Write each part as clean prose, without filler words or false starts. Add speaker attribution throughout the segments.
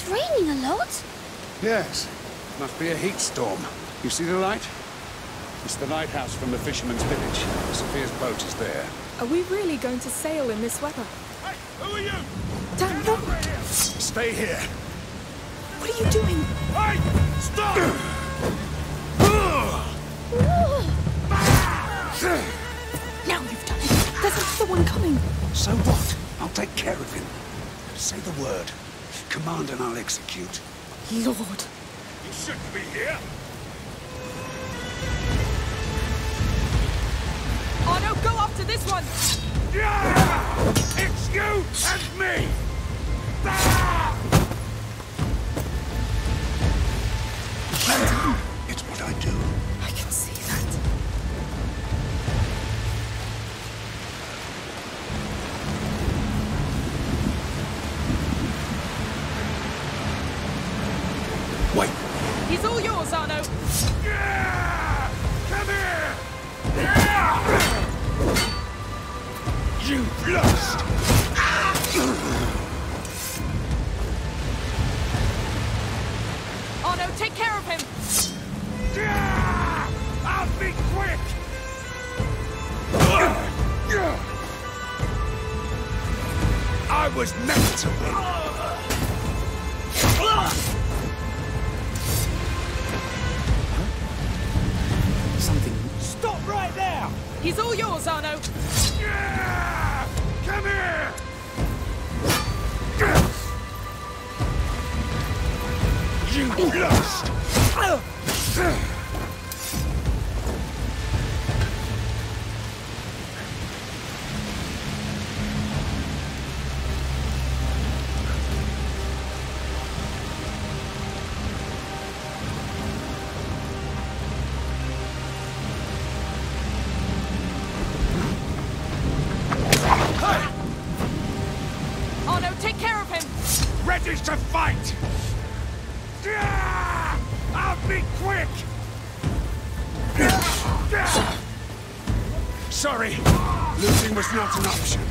Speaker 1: raining a lot?
Speaker 2: Yes. Must be a heat storm. You see the light? It's the lighthouse from the fisherman's village. Sophia's boat is there.
Speaker 3: Are we really going to sail in this weather?
Speaker 4: Hey, who are you?
Speaker 3: Damn, no!
Speaker 2: Stay here.
Speaker 3: What are you doing?
Speaker 4: Hey! Stop!
Speaker 3: Now you've done it. There's another one coming.
Speaker 2: So what? I'll take care of him. Say the word. Command and I'll execute.
Speaker 3: Lord.
Speaker 4: You shouldn't be here.
Speaker 3: Arnaud, go after this one!
Speaker 4: Yeah! It's you and me! Ah!
Speaker 3: Well done.
Speaker 2: It's what I do.
Speaker 3: I can see that.
Speaker 2: Wait.
Speaker 3: He's all yours, Arnaud.
Speaker 4: Yeah! Come here! Yeah! You've lost!
Speaker 3: Arnaud, take care of him.
Speaker 4: Yeah! I'll be quick! I was meant to win!
Speaker 2: Something.
Speaker 4: Stop right there!
Speaker 3: He's all yours, Arnaud.
Speaker 4: Yeah! Come here! You lost!
Speaker 3: Arnaud, take care of him.
Speaker 4: Ready to fight! Yeah! I'll be quick! Sorry, losing was not an option.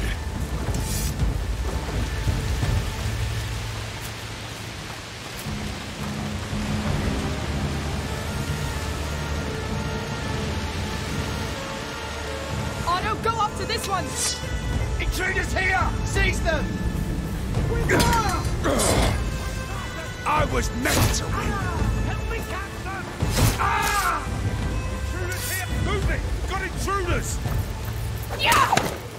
Speaker 3: Arnaud, go after this one.
Speaker 4: Intruders here! Seize them! I was meant to win! Help me, Captain! Ah! Intruders here! Move it! We've got intruders!
Speaker 3: Yeah!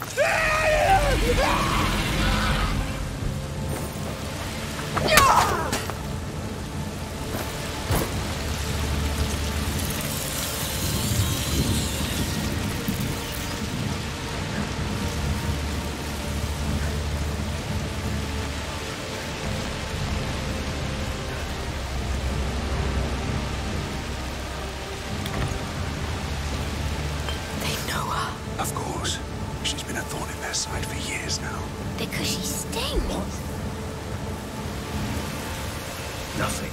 Speaker 2: Of course. She's been a thorn in their side for years now.
Speaker 1: Because she stinks.
Speaker 4: Nothing.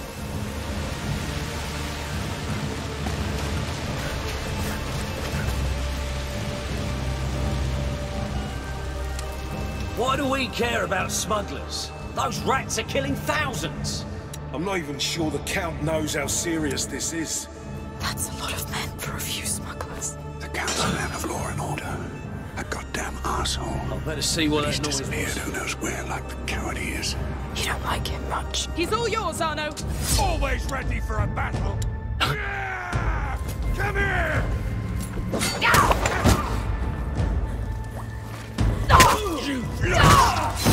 Speaker 5: Why do we care about smugglers? Those rats are killing thousands.
Speaker 6: I'm not even sure the Count knows how serious this is.
Speaker 3: That's a lot of men for a few smugglers.
Speaker 2: The Count's a man of law and order. A goddamn arsehole.
Speaker 5: I'll better see what
Speaker 2: He's
Speaker 5: that noise
Speaker 2: disappeared
Speaker 5: was.
Speaker 2: who knows where like the coward he is.
Speaker 3: You don't like him much. He's all yours, Arnaud.
Speaker 4: Always ready for a battle! Yeah! Come here! You've lost!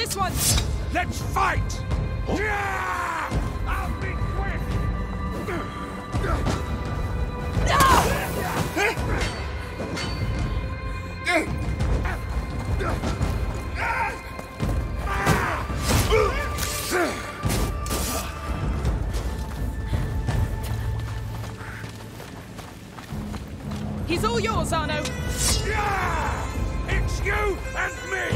Speaker 3: this one!
Speaker 4: Let's fight! Yeah! I'll be quick!
Speaker 3: He's all yours, Arnaud!
Speaker 4: Yeah! It's you and me!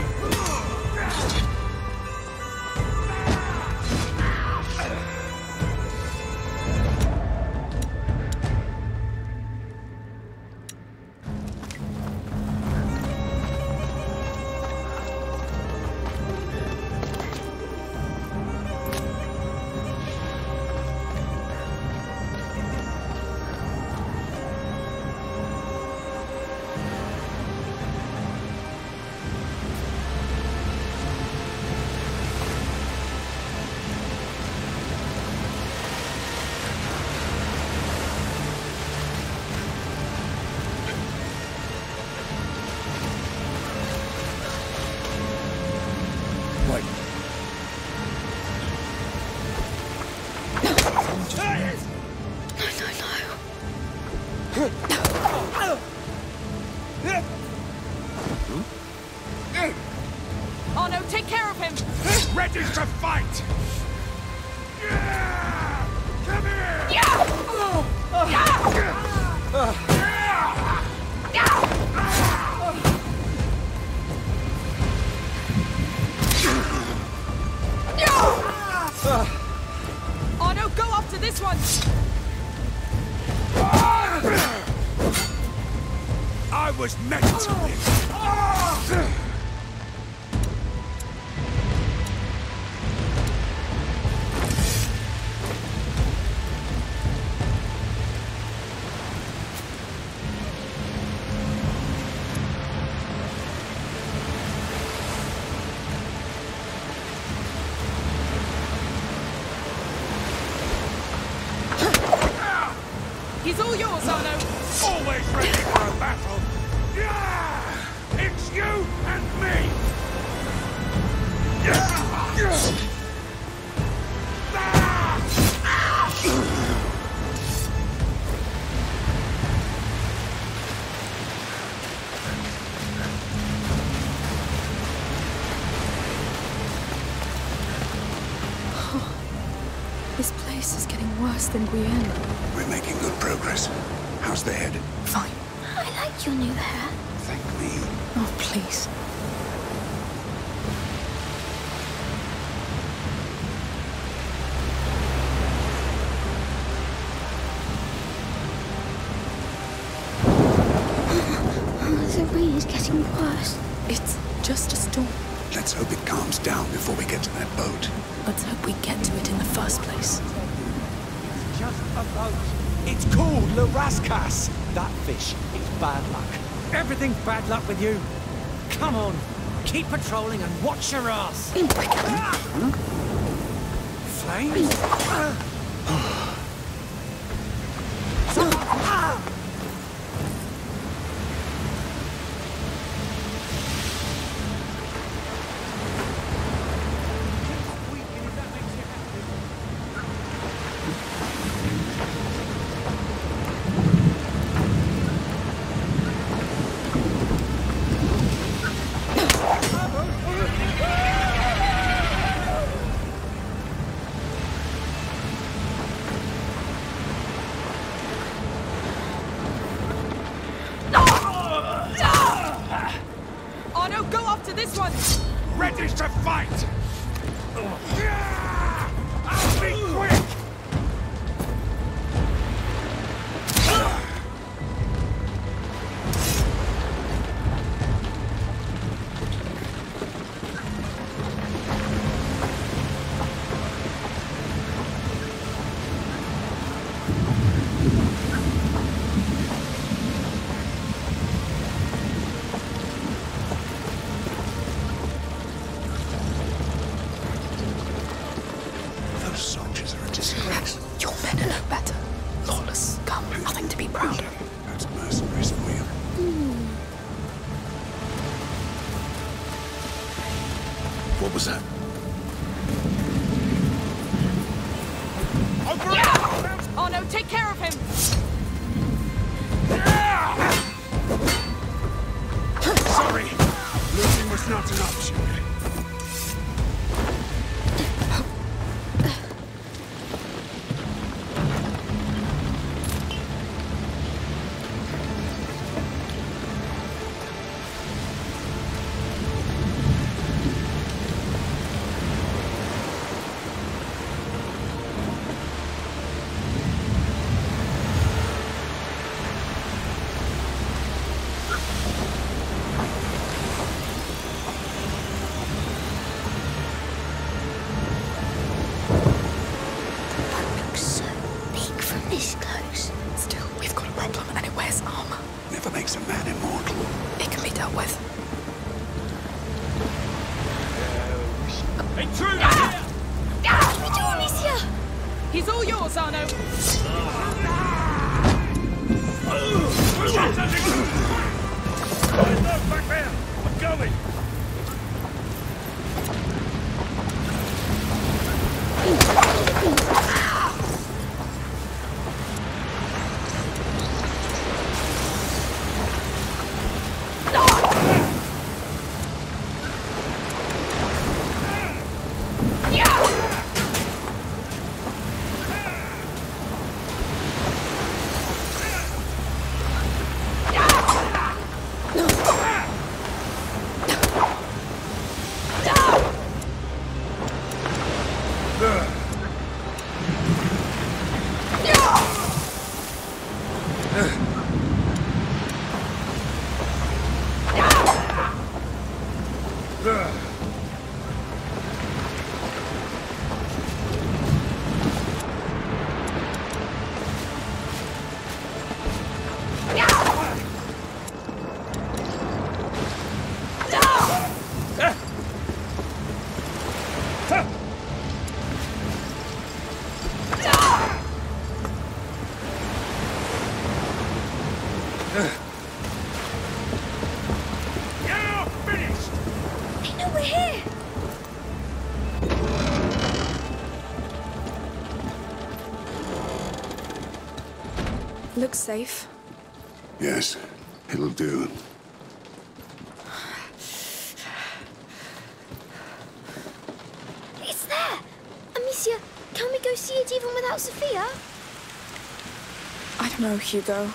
Speaker 3: Arnaud, take care of him!
Speaker 4: Ready to fight! Yeah! Come here!
Speaker 3: Arnaud, go after this one!
Speaker 4: I was meant to win!
Speaker 3: He's all yours, Arnaud!
Speaker 4: Always ready for a battle! Yeah! It's you and me!
Speaker 1: This place is getting worse than Guyenne.
Speaker 2: We're making good progress. How's the head?
Speaker 1: Fine. I like your new hair.
Speaker 2: Thank me.
Speaker 1: Oh, please. The rain is getting worse. It's just a storm.
Speaker 2: Let's hope it calms down before we get to that boat.
Speaker 1: Let's hope we get to it in the first place.
Speaker 5: Just a boat. It's called Le Rascasse. That fish is bad luck. Everything's bad luck with you. Come on, keep patrolling and watch your ass. Flames?
Speaker 3: Arnaud, go after this one!
Speaker 4: Ready to fight! Yeah! I'll be quick!
Speaker 2: Those soldiers are a disgrace.
Speaker 1: You're better know better. Lawless scum, nothing to be proud of.
Speaker 2: That's mercenaries for you. What
Speaker 6: was that?
Speaker 3: Arnaud, take care of him!
Speaker 2: Sorry! Losing was not an option. Makes a man immortal.
Speaker 3: It can be dealt with.
Speaker 4: Intruder!
Speaker 1: What do we do, Amicia?
Speaker 3: He's all yours, Arnaud.
Speaker 4: Look, back there! I'm going!
Speaker 1: Looks safe.
Speaker 2: Yes, it'll do.
Speaker 1: It's there! Amicia, can we go see it even without Sophia? I don't know, Hugo.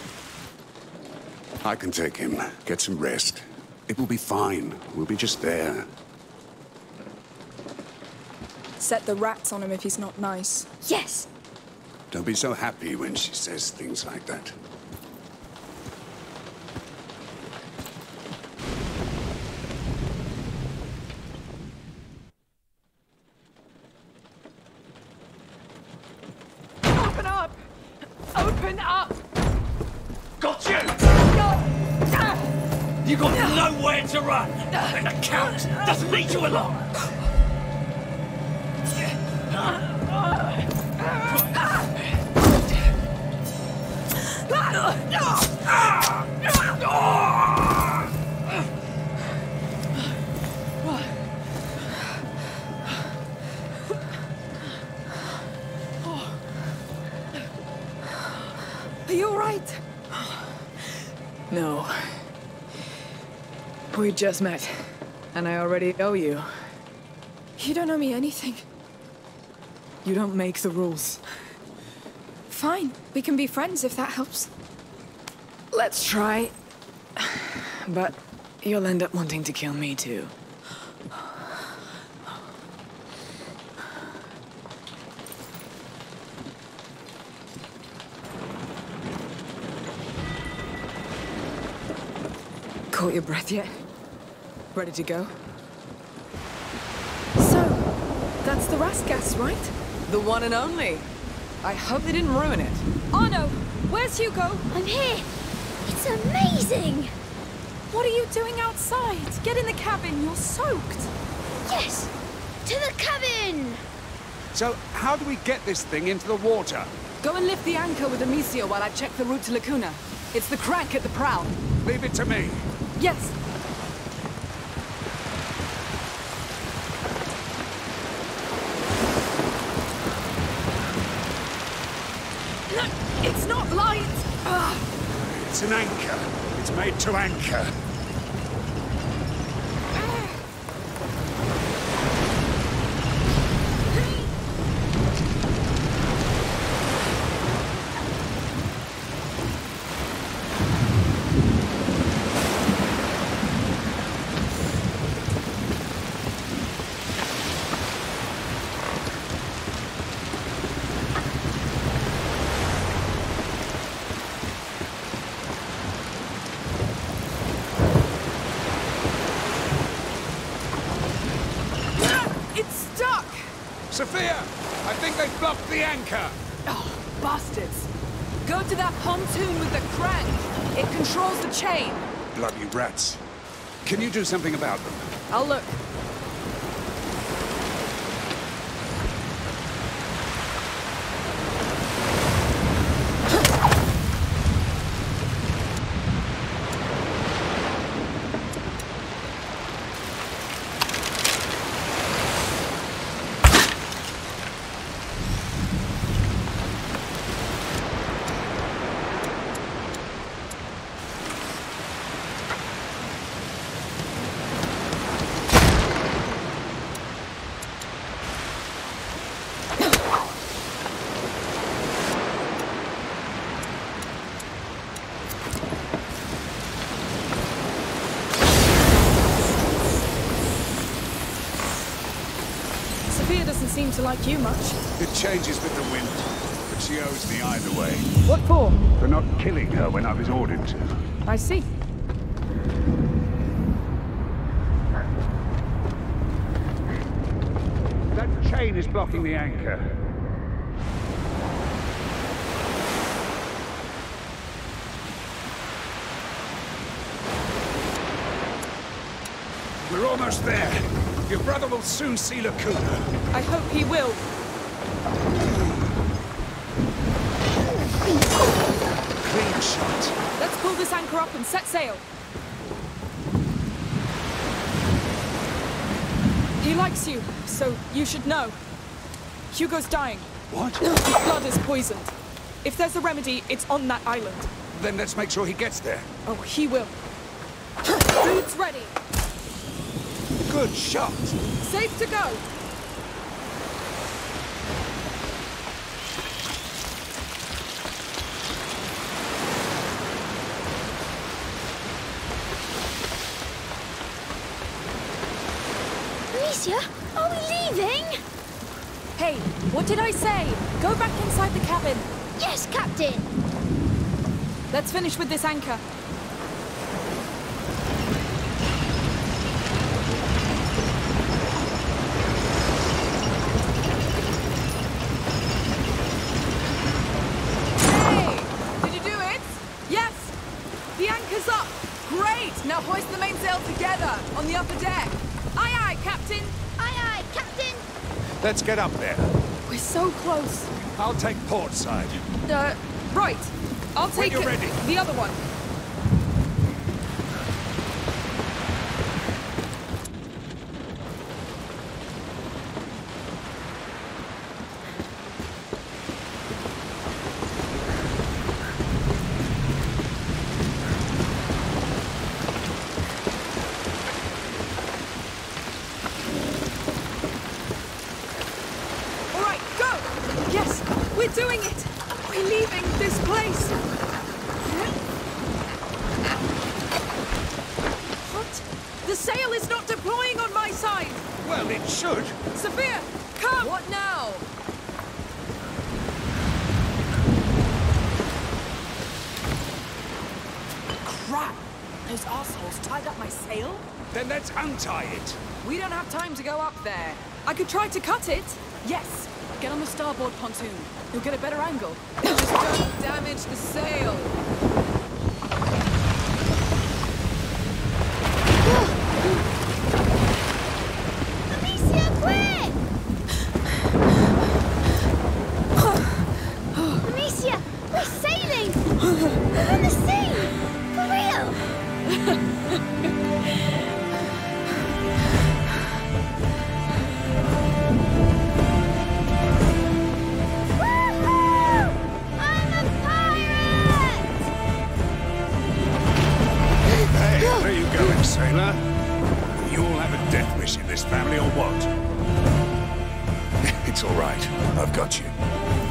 Speaker 2: I can take him. Get some rest. It will be fine. We'll be just there.
Speaker 1: Set the rats on him if he's not nice. Yes!
Speaker 2: Don't be so happy when she says things like that.
Speaker 3: Open up! Open up!
Speaker 5: Got you! You got nowhere to run! And the Count doesn't need you along!
Speaker 1: Are you alright?
Speaker 7: No. We just met, and I already owe you.
Speaker 1: You don't owe me anything.
Speaker 7: You don't make the rules.
Speaker 1: Fine, we can be friends if that helps.
Speaker 7: Let's try. But you'll end up wanting to kill me too. Caught your breath yet? Ready to go?
Speaker 1: So, that's the Raskas, right?
Speaker 7: The one and only. I hope they didn't ruin it.
Speaker 1: Arnaud, where's Hugo? I'm here. It's amazing. What are you doing outside? Get in the cabin, you're soaked. Yes, to the cabin.
Speaker 2: So, how do we get this thing into the water?
Speaker 7: Go and lift the anchor with Amicia while I check the route to Lacuna. It's the crank at the prow.
Speaker 2: Leave it to me.
Speaker 1: Yes. not light! Ugh.
Speaker 2: It's an anchor. It's made to anchor. Sophia! I think they've blocked the anchor!
Speaker 7: Oh, bastards. Go to that pontoon with the crank. It controls the chain.
Speaker 2: Bloody rats. Can you do something about them?
Speaker 7: I'll look. Doesn't seem to like you much.
Speaker 2: It changes with the wind, but she owes me either way.
Speaker 7: What for?
Speaker 2: For not killing her when I was ordered to.
Speaker 7: I see.
Speaker 2: That chain is blocking the anchor. We're almost there. Your brother will soon see Lacuna.
Speaker 7: I hope he will.
Speaker 2: Clean shot.
Speaker 7: Let's pull this anchor up and set sail. He likes you, so you should know. Hugo's dying.
Speaker 2: What?
Speaker 7: His blood is poisoned. If there's a remedy, it's on that island.
Speaker 2: Then let's make sure he gets there.
Speaker 7: Oh, he will. Food's ready.
Speaker 2: Good shot.
Speaker 7: Safe to go.
Speaker 1: Amicia, are we leaving?
Speaker 7: Hey, what did I say? Go back inside the cabin.
Speaker 1: Yes, Captain.
Speaker 7: Let's finish with this anchor. Now hoist the mainsail together on the upper deck. Aye, aye, Captain.
Speaker 1: Aye, aye, Captain.
Speaker 2: Let's get up there.
Speaker 7: We're so close.
Speaker 2: I'll take port side.
Speaker 7: Right. I'll take
Speaker 2: when you're ready.
Speaker 7: The other one. We're doing it! We're leaving this place! What? The sail is not deploying on my side!
Speaker 2: Well, it should.
Speaker 7: Sophia, come! What now? Crap! Those assholes tied up my sail?
Speaker 2: Then let's untie it.
Speaker 7: We don't have time to go up there. I could try to cut it. Yes! Get on the starboard pontoon. You'll get a better angle. Just don't damage the sail.
Speaker 1: Amicia, quick! Amicia, we're sailing! We're on the sea! For real! Woohoo! I'm a pirate!
Speaker 2: Where are you going, sailor? You all have a death wish in this family, or what?
Speaker 6: It's all right. I've got you.